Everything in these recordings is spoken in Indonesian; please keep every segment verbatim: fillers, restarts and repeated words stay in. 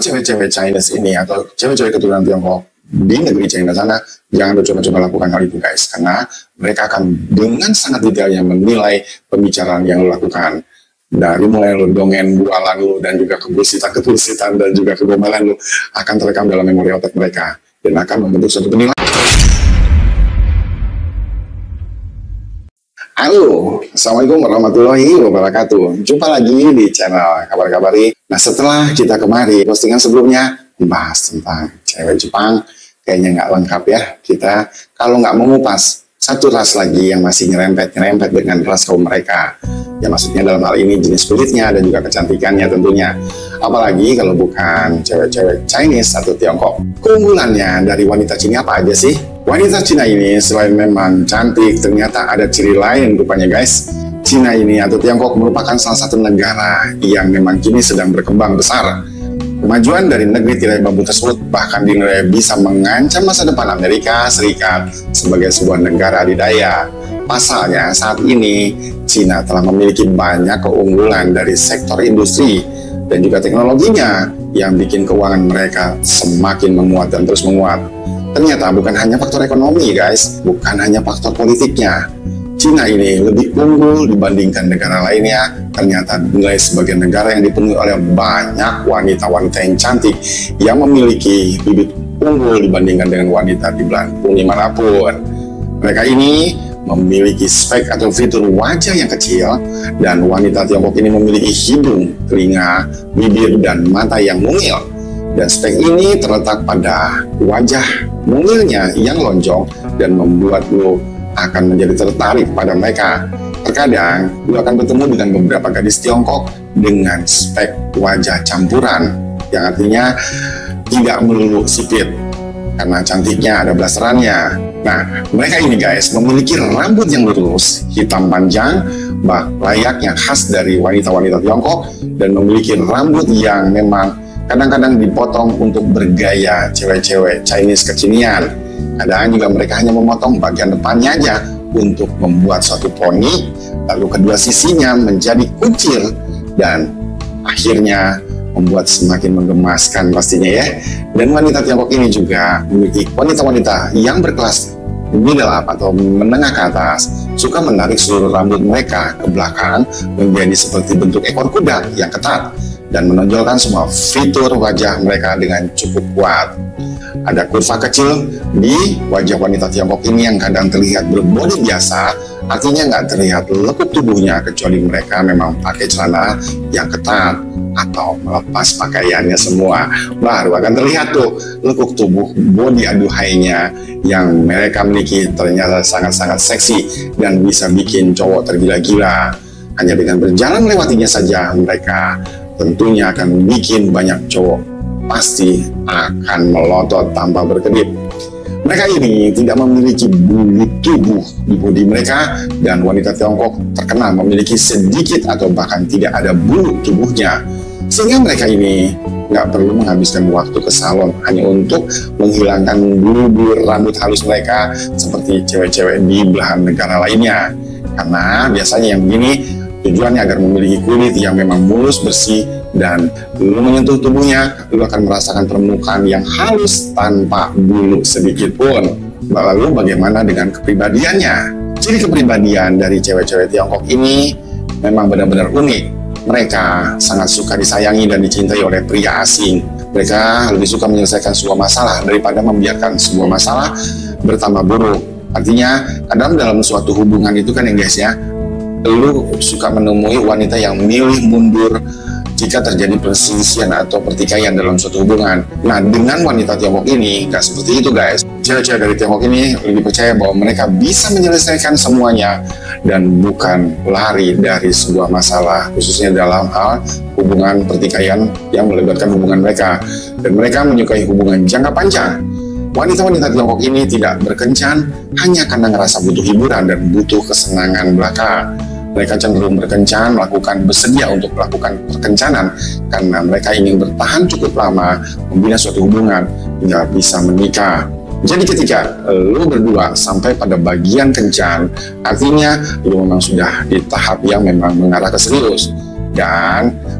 cewek-cewek Chinese ini atau cewek-cewek keturunan Tiongkok di negeri China sana, jangan coba-coba lakukan hal itu guys, karena mereka akan dengan sangat detailnya menilai pembicaraan yang lo lakukan. Dari mulai lo dongen, bualan lo, dan juga kebusitan-kebusitan dan juga kegomalan lo akan terekam dalam memori otak mereka dan akan membentuk suatu penilaian. Halo, Assalamualaikum warahmatullahi wabarakatuh. Jumpa lagi di channel Kabar-Kabari. Nah, setelah kita kemarin postingan sebelumnya membahas tentang cewek Jepang, kayaknya nggak lengkap ya kita kalau nggak mengupas satu ras lagi yang masih nyerempet-nyerempet dengan ras kaum mereka. Ya maksudnya dalam hal ini jenis kulitnya dan juga kecantikannya tentunya. Apalagi kalau bukan cewek-cewek Chinese atau Tiongkok. Keunggulannya dari wanita Cina apa aja sih? Wanita Cina ini selain memang cantik, ternyata ada ciri lain rupanya guys. Cina ini atau Tiongkok merupakan salah satu negara yang memang kini sedang berkembang besar. Kemajuan dari negeri tirai bambu tersebut bahkan dinilai bisa mengancam masa depan Amerika Serikat sebagai sebuah negara adidaya. Pasalnya saat ini Cina telah memiliki banyak keunggulan dari sektor industri dan juga teknologinya yang bikin keuangan mereka semakin menguat dan terus menguat. Ternyata bukan hanya faktor ekonomi guys, bukan hanya faktor politiknya. Cina ini lebih unggul dibandingkan negara lainnya. Ternyata dinilai sebagai negara yang dipenuhi oleh banyak wanita-wanita yang cantik yang memiliki bibit unggul dibandingkan dengan wanita di belahan bumi manapun. Mereka ini memiliki spek atau fitur wajah yang kecil, dan wanita Tiongkok ini memiliki hidung, telinga, bibir, dan mata yang mungil. Dan spek ini terletak pada wajah mungilnya yang lonjong dan membuat lo akan menjadi tertarik pada mereka. Terkadang lo akan bertemu dengan beberapa gadis Tiongkok dengan spek wajah campuran, yang artinya tidak melulu sipit karena cantiknya ada blasterannya. Nah, mereka ini guys memiliki rambut yang lurus, hitam panjang, bah layaknya khas dari wanita-wanita Tiongkok, dan memiliki rambut yang memang kadang-kadang dipotong untuk bergaya cewek-cewek Chinese kekinian. Kadang juga mereka hanya memotong bagian depannya aja untuk membuat suatu poni, lalu kedua sisinya menjadi kucil, dan akhirnya membuat semakin menggemaskan pastinya ya. Dan wanita Tiongkok ini juga memiliki wanita-wanita yang berkelas middle up atau menengah ke atas, suka menarik seluruh rambut mereka ke belakang menjadi seperti bentuk ekor kuda yang ketat dan menonjolkan semua fitur wajah mereka dengan cukup kuat. Ada kurva kecil di wajah wanita Tiongkok ini yang kadang terlihat berbodi biasa, artinya nggak terlihat lekuk tubuhnya kecuali mereka memang pakai celana yang ketat atau melepas pakaiannya semua. Baru akan terlihat tuh lekuk tubuh bodi aduhainya yang mereka miliki ternyata sangat-sangat seksi dan bisa bikin cowok tergila-gila. Hanya dengan berjalan melewatinya saja mereka tentunya akan bikin banyak cowok pasti akan melotot tanpa berkedip. Mereka ini tidak memiliki bulu tubuh di bodi mereka, dan wanita Tiongkok terkenal memiliki sedikit atau bahkan tidak ada bulu tubuhnya, sehingga mereka ini nggak perlu menghabiskan waktu ke salon hanya untuk menghilangkan bulu-bulu rambut halus mereka seperti cewek-cewek di belahan negara lainnya. Karena biasanya yang begini tujuannya agar memiliki kulit yang memang mulus, bersih, dan lu menyentuh tubuhnya, lu akan merasakan permukaan yang halus tanpa bulu sedikit pun. Lalu bagaimana dengan kepribadiannya? Ciri kepribadian dari cewek-cewek Tiongkok ini memang benar-benar unik. Mereka sangat suka disayangi dan dicintai oleh pria asing. Mereka lebih suka menyelesaikan sebuah masalah daripada membiarkan sebuah masalah bertambah buruk. Artinya, kadang dalam suatu hubungan itu kan ya guys ya, lu suka menemui wanita yang milih mundur jika terjadi perselisihan atau pertikaian dalam suatu hubungan. Nah, dengan wanita Tiongkok ini nggak seperti itu guys. Cewek-cewek dari Tiongkok ini lebih percaya bahwa mereka bisa menyelesaikan semuanya dan bukan lari dari sebuah masalah, khususnya dalam hal hubungan pertikaian yang melibatkan hubungan mereka. Dan mereka menyukai hubungan jangka panjang. Wanita-wanita Tiongkok ini tidak berkencan hanya karena ngerasa butuh hiburan dan butuh kesenangan belaka. Mereka cenderung berkencan, melakukan bersedia untuk melakukan perkencanan karena mereka ingin bertahan cukup lama membina suatu hubungan hingga bisa menikah. Jadi ketika lu berdua sampai pada bagian kencan, artinya lu memang sudah di tahap yang memang mengarah ke serius. Dan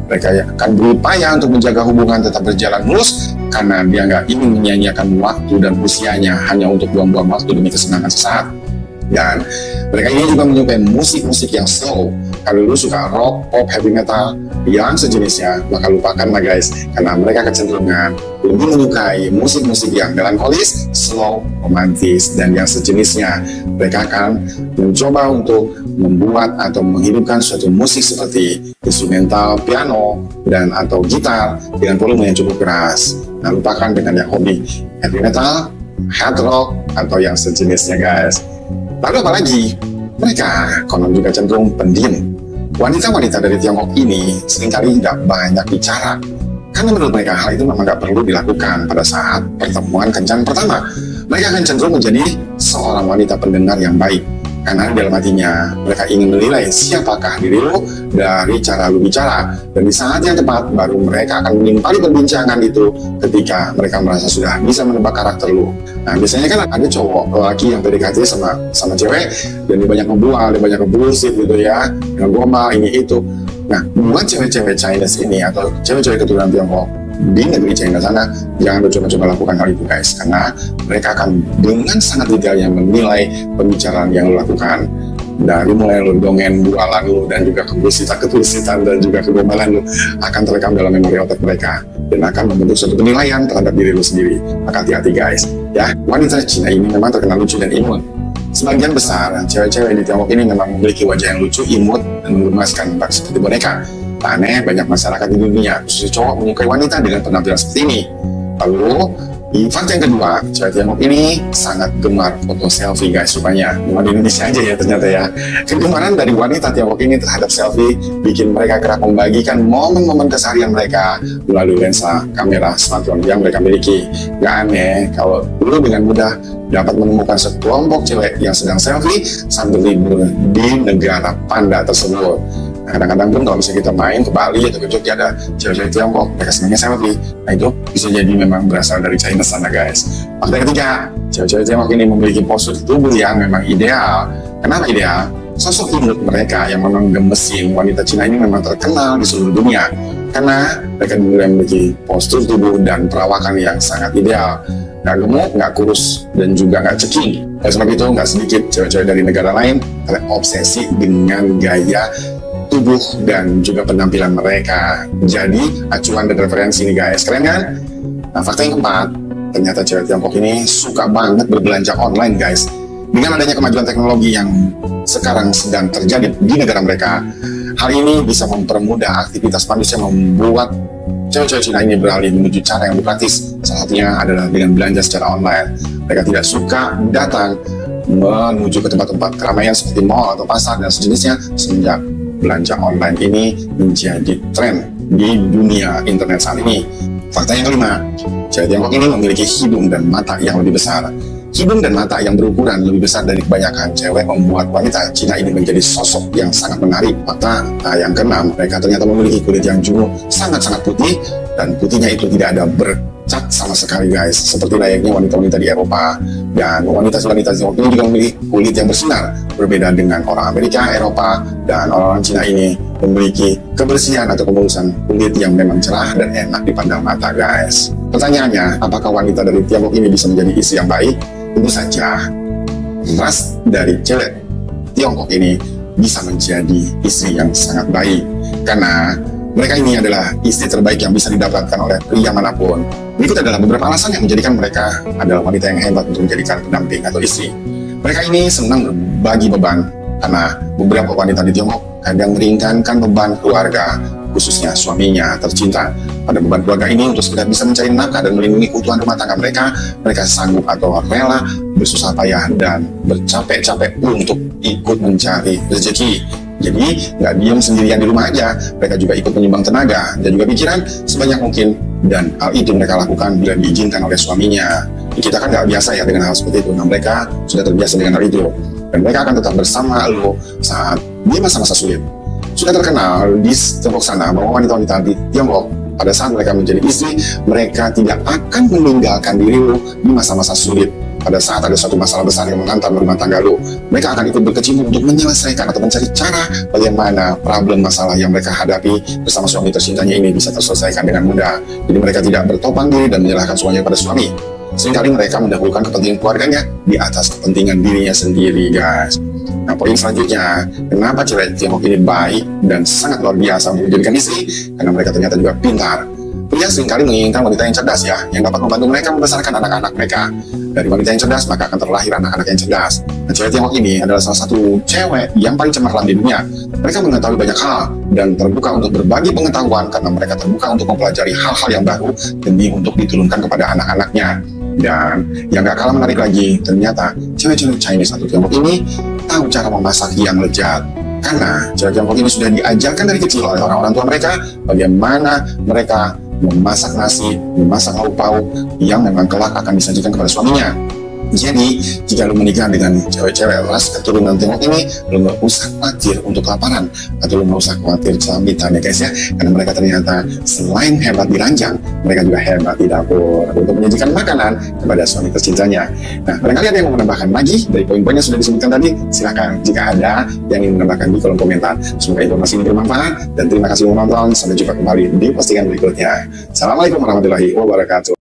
Mereka akan berupaya untuk menjaga hubungan tetap berjalan mulus karena dia nggak ingin menyanyiakan waktu dan usianya hanya untuk buang-buang waktu demi kesenangan sesaat. Dan mereka ini juga menyukai musik-musik yang slow. Kalau lu suka rock, pop, heavy metal, yang sejenisnya, maka lupakanlah guys, karena mereka kecenderungan lebih menyukai musik-musik yang melankolis, slow, romantis, dan yang sejenisnya. Mereka akan mencoba untuk membuat atau menghidupkan suatu musik seperti instrumental, piano, dan atau gitar dengan volume yang cukup keras. Nah, lupakan dengan yang hobi heavy metal, hard rock, atau yang sejenisnya guys. Lalu apalagi, mereka konon juga cenderung pendiam. Wanita-wanita dari Tiongkok ini seringkali tidak banyak bicara, karena menurut mereka hal itu memang tidak perlu dilakukan pada saat pertemuan kencan pertama. Mereka akan cenderung menjadi seorang wanita pendengar yang baik, karena dalam hatinya mereka ingin menilai siapakah diri lo dari cara lu bicara, dan di saat yang tepat baru mereka akan menimpali perbincangan itu ketika mereka merasa sudah bisa menebak karakter lu. Nah, biasanya kan ada cowok laki yang P D K T sama sama cewek dan dia banyak ngebual, dia banyak ngebullshit gitu ya, dengan gombal ini itu. Nah, buat cewek-cewek Chinese ini atau cewek-cewek keturunan Tiongkok di negeri China sana, jangan coba-coba lakukan hal itu guys, karena mereka akan dengan sangat detailnya menilai pembicaraan yang lo lakukan, dari mulai lo dongen, bualan lo, dan juga kebullshitan-kebullshitan dan juga kegombalan lo akan terekam dalam memori otak mereka dan akan membentuk suatu penilaian terhadap diri lo sendiri. Maka hati-hati guys ya, wanita Cina ini memang terkenal lucu dan imut. Sebagian besar cewek-cewek di Tiongkok ini memang memiliki wajah yang lucu, imut, dan menggemaskan seperti boneka. Tak aneh, banyak masyarakat di dunia, khususnya cowok, menyukai wanita dengan penampilan seperti ini. Lalu, di fakta yang kedua, cewek Tiongkok ini sangat gemar foto selfie guys, rupanya. Cuma di Indonesia aja ya ternyata ya. Kegemaran dari wanita Tiongkok ini terhadap selfie bikin mereka kerap membagikan momen-momen keseharian mereka melalui lensa kamera smartphone yang mereka miliki. Gak aneh kalau dulu dengan mudah dapat menemukan sekelompok cewek yang sedang selfie sambil libur di negara panda tersebut. Nah, kadang-kadang pun kalau misalnya kita main ke Bali atau ke Jogja ada cewek-cewek Tiongkok, mereka senangnya selfie. Nah, itu bisa jadi memang berasal dari China sana guys. Fakta ketiga, cewek-cewek Tiongkok ini memiliki postur tubuh yang memang ideal. Kenapa ideal? Sosok imut mereka yang memang gemesin wanita Cina ini memang terkenal di seluruh dunia, karena mereka memiliki postur tubuh dan perawakan yang sangat ideal. Nggak gemuk, nggak kurus, dan juga nggak ceking. Oleh sebab itu, nggak sedikit cewek-cewek dari negara lain terobsesi dengan gaya tubuh dan juga penampilan mereka. Jadi, acuan dan referensi nih guys, keren kan? Nah, fakta yang keempat, ternyata cewek Tiongkok ini suka banget berbelanja online guys. Dengan adanya kemajuan teknologi yang sekarang sedang terjadi di negara mereka, hal ini bisa mempermudah aktivitas manusia, membuat cewek-cewek Cina ini beralih menuju cara yang lebih praktis. Salah satunya adalah dengan belanja secara online. Mereka tidak suka datang menuju ke tempat-tempat keramaian seperti mall atau pasar dan sejenisnya, semenjak belanja online ini menjadi tren di dunia internet saat ini. Fakta yang kelima, cewek Tiongkok ini memiliki hidung dan mata yang lebih besar. Hidung dan mata yang berukuran lebih besar dari kebanyakan cewek membuat wanita Cina ini menjadi sosok yang sangat menarik. Fakta nah, yang keenam, mereka ternyata memiliki kulit yang jujur, sangat-sangat putih, dan putihnya itu tidak ada bercat sama sekali guys, seperti layaknya wanita-wanita di Eropa. Dan wanita-wanita Tiongkok ini juga memiliki kulit yang bersinar, berbeda dengan orang Amerika, Eropa, dan orang-orang Cina ini memiliki kebersihan atau kemulusan kulit yang memang cerah dan enak dipandang mata guys. Pertanyaannya, apakah wanita dari Tiongkok ini bisa menjadi istri yang baik? Tentu saja, ras dari cewek Tiongkok ini bisa menjadi istri yang sangat baik, karena mereka ini adalah istri terbaik yang bisa didapatkan oleh pria manapun. Berikut adalah beberapa alasan yang menjadikan mereka adalah wanita yang hebat untuk menjadikan pendamping atau istri. Mereka ini senang berbagi beban, karena beberapa wanita di Tiongkok kadang meringankan beban keluarga, khususnya suaminya tercinta. Pada beban keluarga ini, untuk sekedar bisa mencari nafkah dan melindungi keutuhan rumah tangga mereka, mereka sanggup atau rela bersusah payah dan bercapek-capek untuk ikut mencari rezeki. Jadi, nggak diam sendirian di rumah aja, mereka juga ikut menyumbang tenaga dan juga pikiran sebanyak mungkin, dan hal itu mereka lakukan bila diizinkan oleh suaminya. Kita kan nggak biasa ya dengan hal seperti itu, nah mereka sudah terbiasa dengan hal itu, dan mereka akan tetap bersama lo saat di masa-masa sulit. Sudah terkenal di Tiongkok sana bahwa wanita-wanita di Tiongkok pada saat mereka menjadi istri, mereka tidak akan meninggalkan diri lo di masa-masa sulit. pada saat ada suatu masalah besar yang menghantam rumah tangga lu, mereka akan ikut berkecimpung untuk menyelesaikan atau mencari cara bagaimana problem masalah yang mereka hadapi bersama suami tercintanya ini bisa terselesaikan dengan mudah. Jadi mereka tidak bertopang diri dan menyerahkan semuanya pada suami. Seringkali mereka mendahulukan kepentingan keluarganya di atas kepentingan dirinya sendiri, guys. Nah, poin selanjutnya, kenapa cewek Tiongkok ini baik dan sangat luar biasa untuk menjadikan istri? Karena mereka ternyata juga pintar. Pria seringkali menginginkan wanita yang cerdas ya, yang dapat membantu mereka membesarkan anak-anak mereka. Dari wanita yang cerdas, maka akan terlahir anak-anak yang cerdas. Nah, cewek Tiongkok ini adalah salah satu cewek yang paling cemerlang di dunia. Mereka mengetahui banyak hal dan terbuka untuk berbagi pengetahuan karena mereka terbuka untuk mempelajari hal-hal yang baru demi untuk diturunkan kepada anak-anaknya. Dan yang gak kalah menarik lagi, ternyata cewek-cewek Chinese atau Tiongkok ini tahu cara memasak yang lezat. Karena cewek Tiongkok ini sudah diajarkan dari kecil oleh orang-orang tua mereka bagaimana mereka memasak nasi, memasak lauk pauk yang memang kelak akan disajikan kepada suaminya. Jadi, jika lu menikah dengan cewek-cewek ras keturunan Tiongkok ini, lu gak usah khawatir untuk kelaparan, atau lu gak usah khawatir kesambitan ya guys ya, karena mereka ternyata selain hebat di ranjang, mereka juga hebat di dapur untuk menyajikan makanan kepada suami tercintanya. Nah, barangkali ada yang mau menambahkan lagi dari poin-poin yang sudah disebutkan tadi, silakan. Jika ada yang ingin menambahkan di kolom komentar. Semoga informasi ini bermanfaat, dan terima kasih menonton. Sampai jumpa kembali di postingan berikutnya. Assalamualaikum warahmatullahi wabarakatuh.